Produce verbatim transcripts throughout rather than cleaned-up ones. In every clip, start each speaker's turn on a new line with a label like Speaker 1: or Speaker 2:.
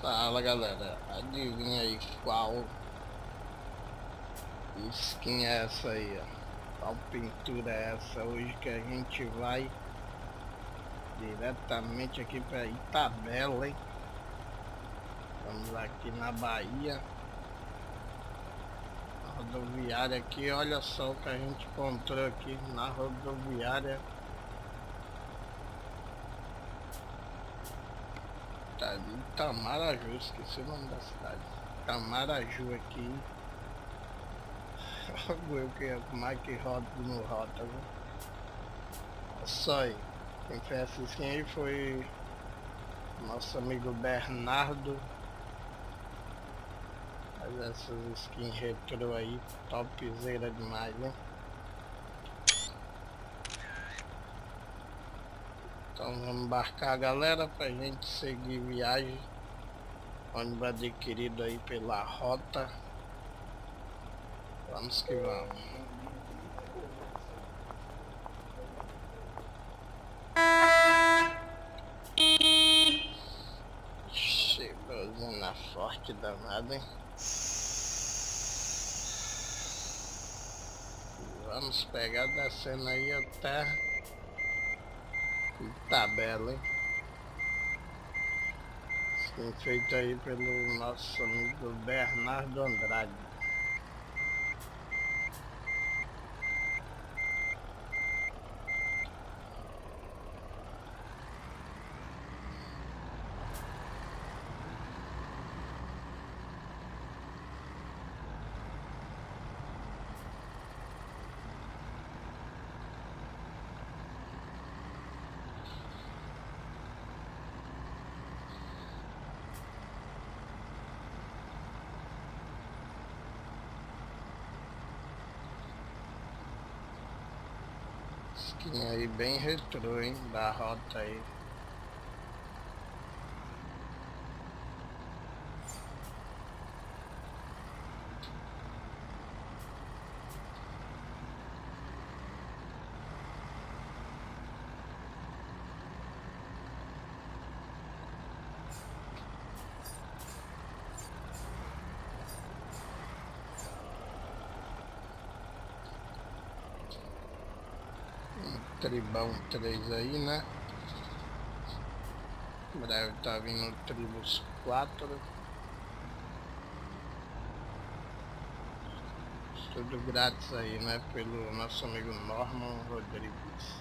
Speaker 1: Fala galera, adivinha aí qual skin é essa aí, ó? Qual pintura é essa hoje que a gente vai diretamente aqui para Itabela, hein? Vamos aqui na Bahia, na rodoviária aqui, olha só o que a gente encontrou aqui na rodoviária. Tá de Itamaraju, esqueci o nome da cidade. Itamaraju aqui. Eu que é mais que roda no rota, viu? Olha só aí. Quem fez essa skin aí foi nosso amigo Bernardo. Mas essas skins retrô aí, topzera demais, né? Então vamos embarcar, galera, pra gente seguir viagem. Ônibus adquirido aí pela rota. Vamos que vamos. Cheirosina forte danada, hein? Vamos pegar descendo aí até Itabela, hein? Skin feito aí pelo nosso amigo Bernardo Andrade. Skin aí bem retrô, hein, da rota aí. Tribão três aí, né? Breve tá vindo o Tribus quatro. Tudo grátis aí, né? Pelo nosso amigo Norman Rodrigues.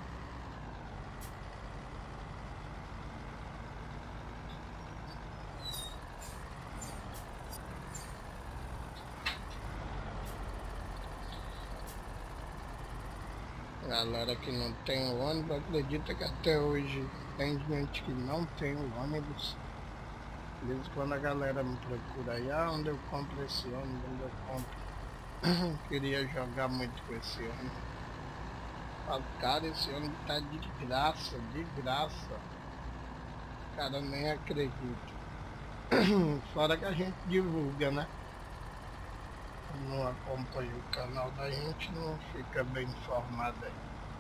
Speaker 1: Galera que não tem o ônibus, acredita que até hoje tem gente que não tem o ônibus. Às vezes quando a galera me procura aí, ah, onde eu compro esse ônibus, onde eu compro. Queria jogar muito com esse ônibus. Falo, cara, esse ônibus tá de graça, de graça. O cara nem acredita. Fora que a gente divulga, né? Não acompanha o canal da gente, não fica bem informado aí.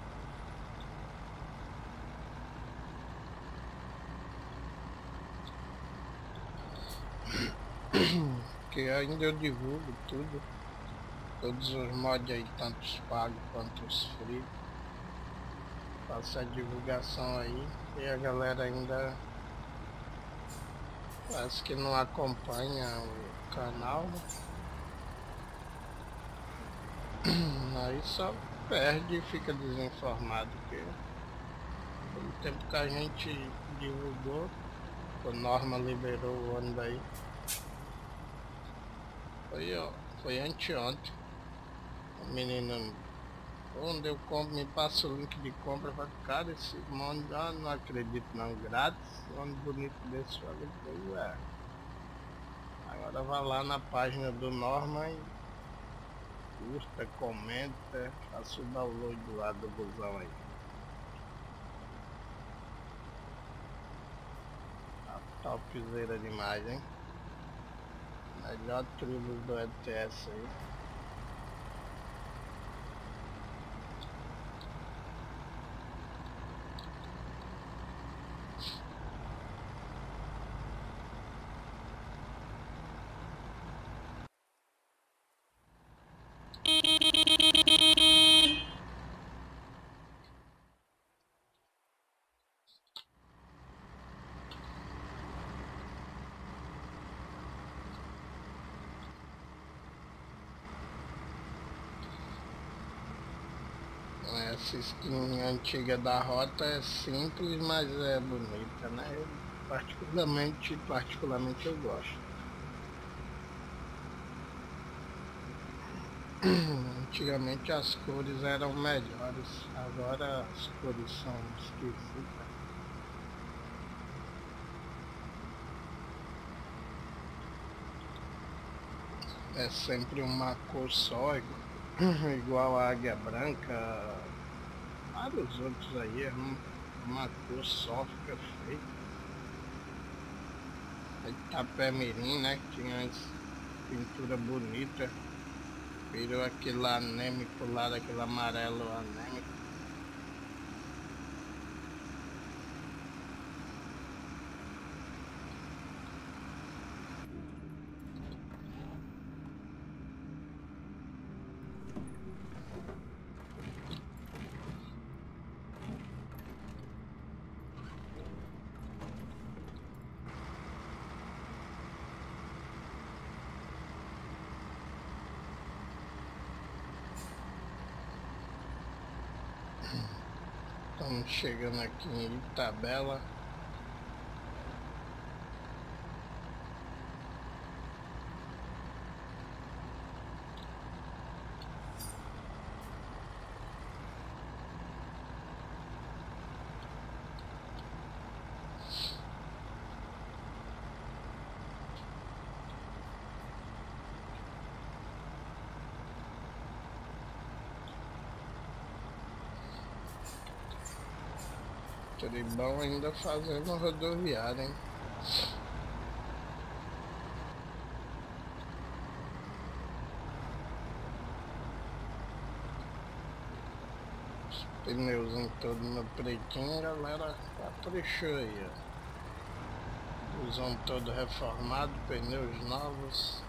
Speaker 1: Que ainda eu divulgo tudo, todos os mods aí, tanto os pagos quanto os free. Faço a divulgação aí e a galera ainda parece que não acompanha o canal. Aí só perde e fica desinformado, porque pelo tempo que a gente divulgou, a Norma liberou o ônibus aí. Foi, ó, foi anteontem. O menino, onde eu compro, me passa o link de compra. Eu falo, cara, esse ônibus, ah, não acredito não, grátis, ônibus bonito desse. Eu falei, pois é. Agora vai lá na página do Norma e curta, comenta, faça o download do lado do busão aí. A topzera demais, hein? Melhor tribo do E T S aí. Essa skin antiga da rota é simples, mas é bonita, né? Eu, particularmente, particularmente eu gosto. Antigamente as cores eram melhores, agora as cores são esquisitas. É sempre uma cor só, igual, igual a águia branca, vários outros aí, é uma cor só, fica feio. Itapemirim, né, que tinha essa pintura bonita, virou aquele anêmico lá, daquele amarelo anêmico. Estamos chegando aqui em Itabela. Tribão ainda fazendo rodoviária, hein? Os pneuzinhos todos no pretinho, a galera caprichou aí, ó. Usam todo reformado, pneus novos.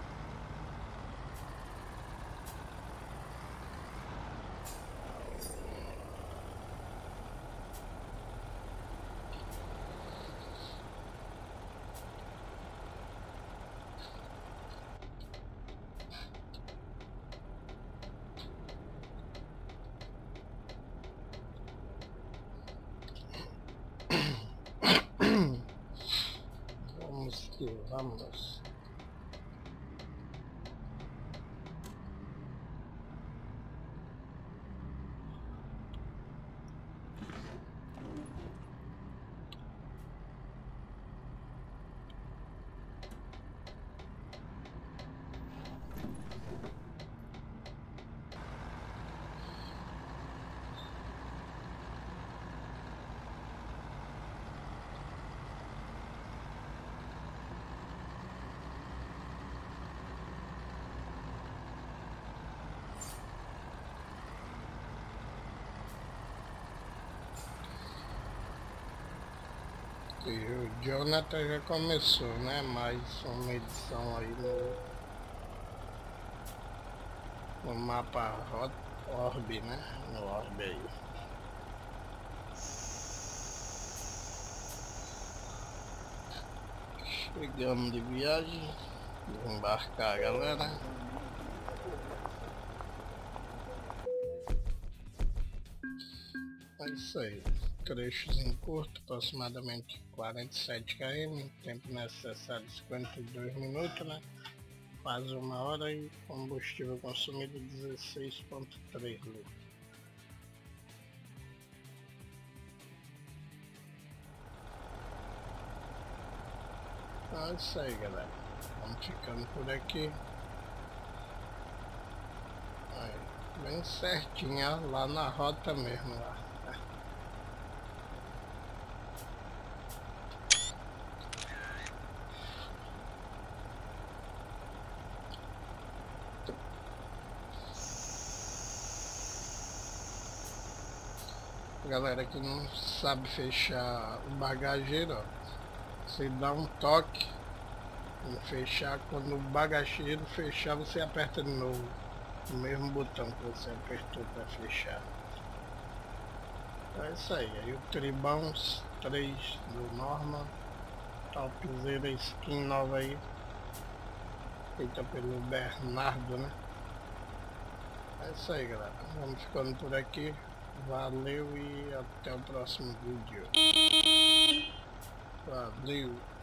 Speaker 1: Vamos que vamos. E o Jonathan já começou, né? Mais uma edição aí no, no mapa Orb, né? No Orb aí. Chegamos de viagem, vou embarcar, galera. É isso aí. Trechos em curto, aproximadamente quarenta e sete quilômetros, tempo necessário cinquenta e dois minutos, né? Quase uma hora e combustível consumido dezesseis vírgula três litros. Então é isso aí, galera. Vamos ficando por aqui. Aí, bem certinho, ó, lá na rota mesmo, lá. Galera que não sabe fechar o bagageiro, ó, você dá um toque e fechar, quando o bagageiro fechar você aperta de novo o mesmo botão que você apertou para fechar. Então é isso aí. Aí o Tribão três do Norma, topzera skin nova aí, feita pelo Bernardo, né? É isso aí, galera, vamos ficando por aqui. Valeu e até o próximo vídeo. Valeu.